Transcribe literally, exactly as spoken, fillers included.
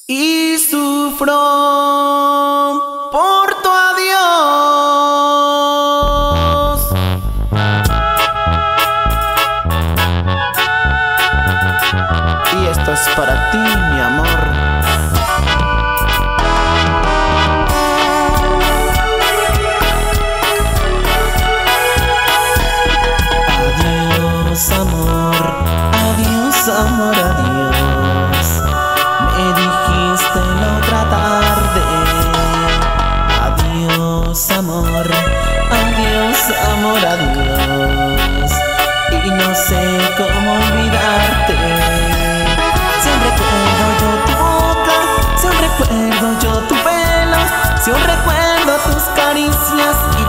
y sufro por tu adiós. Y esto es para ti, mi amor. Adiós, amor, adiós, amor, adiós. Me dijiste la otra tarde. Adiós, amor, adiós, amor, adiós. Y no sé cómo olvidarte. Si aún recuerdo yo tu boca, si aún recuerdo yo tu pelo, si aún recuerdo tus caricias y